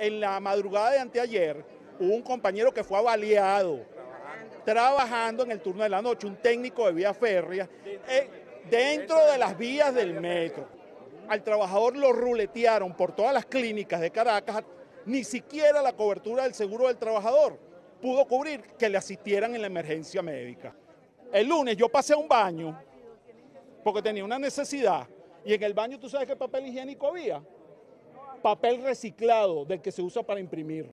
en la madrugada de anteayer hubo un compañero que fue baleado trabajando en el turno de la noche, un técnico de vía férrea, dentro de las vías del metro. Al trabajador lo ruletearon por todas las clínicas de Caracas, ni siquiera la cobertura del seguro del trabajador pudo cubrir que le asistieran en la emergencia médica. El lunes yo pasé a un baño porque tenía una necesidad y en el baño, ¿tú sabes qué papel higiénico había? Papel reciclado del que se usa para imprimir.